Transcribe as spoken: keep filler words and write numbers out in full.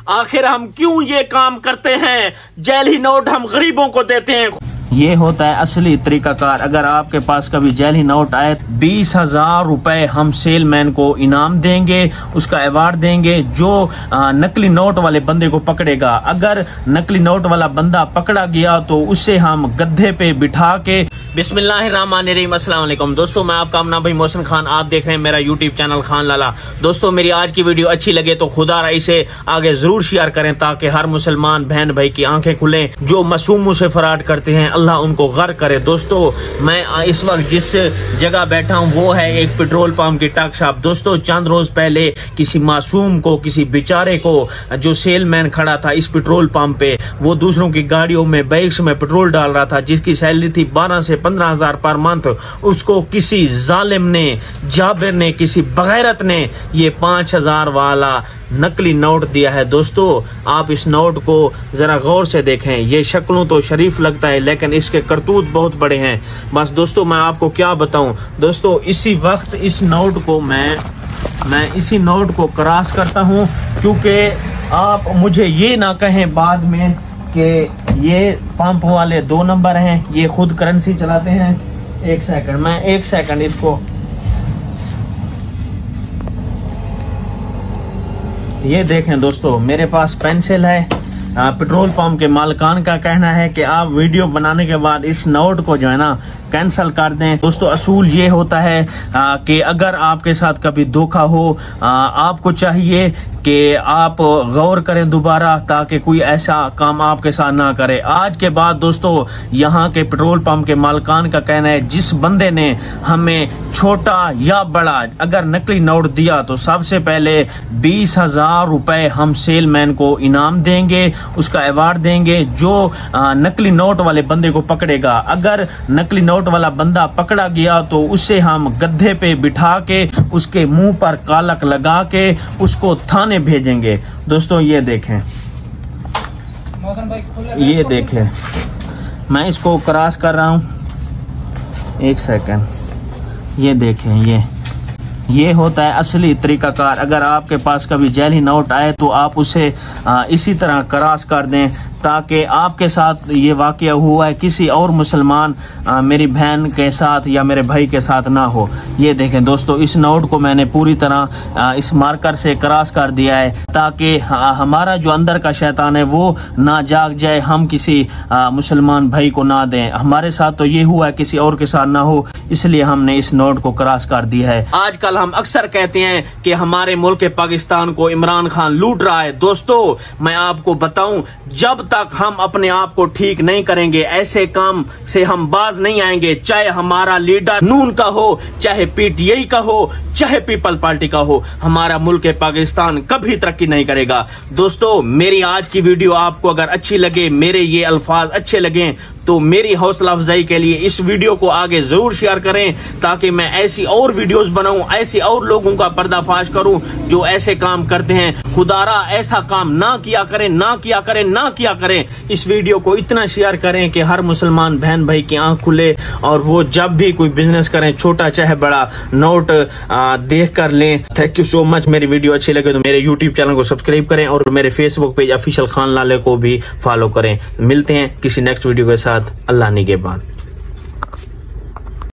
आखिर हम क्यों ये काम करते हैं? जैली नोट हम गरीबों को देते हैं। ये होता है असली तरीकाकार। अगर आपके पास कभी जैली नोट आए, बीस हजार रुपए हम सेलमैन को इनाम देंगे, उसका अवार्ड देंगे जो आ, नकली नोट वाले बंदे को पकड़ेगा। अगर नकली नोट वाला बंदा पकड़ा गया तो उसे हम गद्दे पे बिठा के बिस्मिल्लाहिर्रहमानिर्रहीम। अस्सलाम वालेकुम दोस्तों, मैं आपका अपना भाई मोहसिन खान, आप देख रहे हैं मेरा यूट्यूब चैनल खान लाला। दोस्तों, मेरी आज की वीडियो अच्छी लगे तो खुदा रा इसे आगे जरूर शेयर करें ताकि हर मुसलमान बहन भाई की आंखें खुलें। जो मासूमों से फराड करते हैं अल्लाह उनको गर्क करे। दोस्तों, मैं इस वक्त जिस जगह बैठा हूँ वो है एक पेट्रोल पंप की टक शॉप। दोस्तों, चंद रोज पहले किसी मासूम को, किसी बेचारे को, जो सेलमैन खड़ा था इस पेट्रोल पंप पे, वो दूसरों की गाड़ियों में, बाइक्स में पेट्रोल डाल रहा था, जिसकी सैलरी थी बारह से पंद्रह हजार पर मंथ, उसको किसी जालिम ने, जाबिर ने, किसी बगैरत ने ये पांच हजार वाला नकली नोट दिया है। दोस्तों, आप इस नोट को जरा गौर से देखें। ये शक्लों तो शरीफ लगता है लेकिन इसके करतूत बहुत बड़े हैं। बस दोस्तों, मैं आपको क्या बताऊं। दोस्तों, इसी वक्त इस नोट को मैं मैं इसी नोट को क्रॉस करता हूं, क्योंकि आप मुझे ये ना कहें बाद में कि ये पंप वाले दो नंबर हैं, ये खुद करेंसी चलाते हैं। एक सेकंड, मैं एक सेकंड इसको, ये देखें दोस्तों, मेरे पास पेंसिल है। आ, पेट्रोल पंप के मालिकान का कहना है कि आप वीडियो बनाने के बाद इस नोट को जो है ना कैंसिल कर दें। दोस्तों, असूल ये होता है आ, कि अगर आपके साथ कभी धोखा हो, आ, आपको चाहिए कि आप गौर करें दोबारा ताकि कोई ऐसा काम आपके साथ ना करे। आज के बाद दोस्तों, यहाँ के पेट्रोल पंप के मालिकान का कहना है जिस बंदे ने हमें छोटा या बड़ा अगर नकली नोट दिया तो सबसे पहले बीस हजार रुपए हम सेलमैन को इनाम देंगे, उसका अवार्ड देंगे जो आ, नकली नोट वाले बंदे को पकड़ेगा। अगर नकली नोट वाला बंदा पकड़ा गया तो उसे हम गद्दे पे बिठा के, उसके मुंह पर कालक लगा के उसको थाने भेजेंगे। दोस्तों, ये देखें, ये देखें, मैं इसको क्रॉस कर रहा हूं। एक सेकंड, ये देखें, ये ये होता है असली तरीकाकार। अगर आपके पास कभी जैली नोट आए तो आप उसे आ, इसी तरह क्रॉस कर दें ताकि आपके साथ ये वाकया हुआ है किसी और मुसलमान आ, मेरी बहन के साथ या मेरे भाई के साथ ना हो। ये देखें दोस्तों, इस नोट को मैंने पूरी तरह आ, इस मार्कर से क्रॉस कर दिया है ताकि हमारा जो अंदर का शैतान है वो ना जाग जाए, हम किसी आ, मुसलमान भाई को ना दें। हमारे साथ तो ये हुआ है, किसी और के साथ ना हो, इसलिए हमने इस नोट को क्रॉस कर दिया है। आजकल हम अक्सर कहते हैं कि हमारे मुल्क पाकिस्तान को इमरान खान लूट रहा है। दोस्तों, मैं आपको बताऊं, जब तक हम अपने आप को ठीक नहीं करेंगे ऐसे काम से हम बाज नहीं आएंगे। चाहे हमारा लीडर नून का हो, चाहे पीटीआई का हो, चाहे पीपल पार्टी का हो, हमारा मुल्क पाकिस्तान कभी तरक्की नहीं करेगा। दोस्तों, मेरी आज की वीडियो आपको अगर अच्छी लगे, मेरे ये अल्फाज अच्छे लगे तो मेरी हौसला अफजाई के लिए इस वीडियो को आगे जरूर शेयर करें ताकि मैं ऐसी और वीडियोस बनाऊं, ऐसी और लोगों का पर्दाफाश करूं जो ऐसे काम करते हैं। खुदारा ऐसा काम ना किया करें, ना किया करें, ना किया करें। इस वीडियो को इतना शेयर करें कि हर मुसलमान बहन भाई की आंख खुले और वो जब भी कोई बिजनेस करें, छोटा चाहे बड़ा, नोट देख कर लें। Thank you so much. मेरी वीडियो अच्छी लगे तो मेरे यूट्यूब चैनल को सब्सक्राइब करें और मेरे फेसबुक पेज ऑफिशियल खान लाले को भी फॉलो करें। मिलते हैं किसी नेक्स्ट वीडियो के साथ। अल्लाह निगहबान।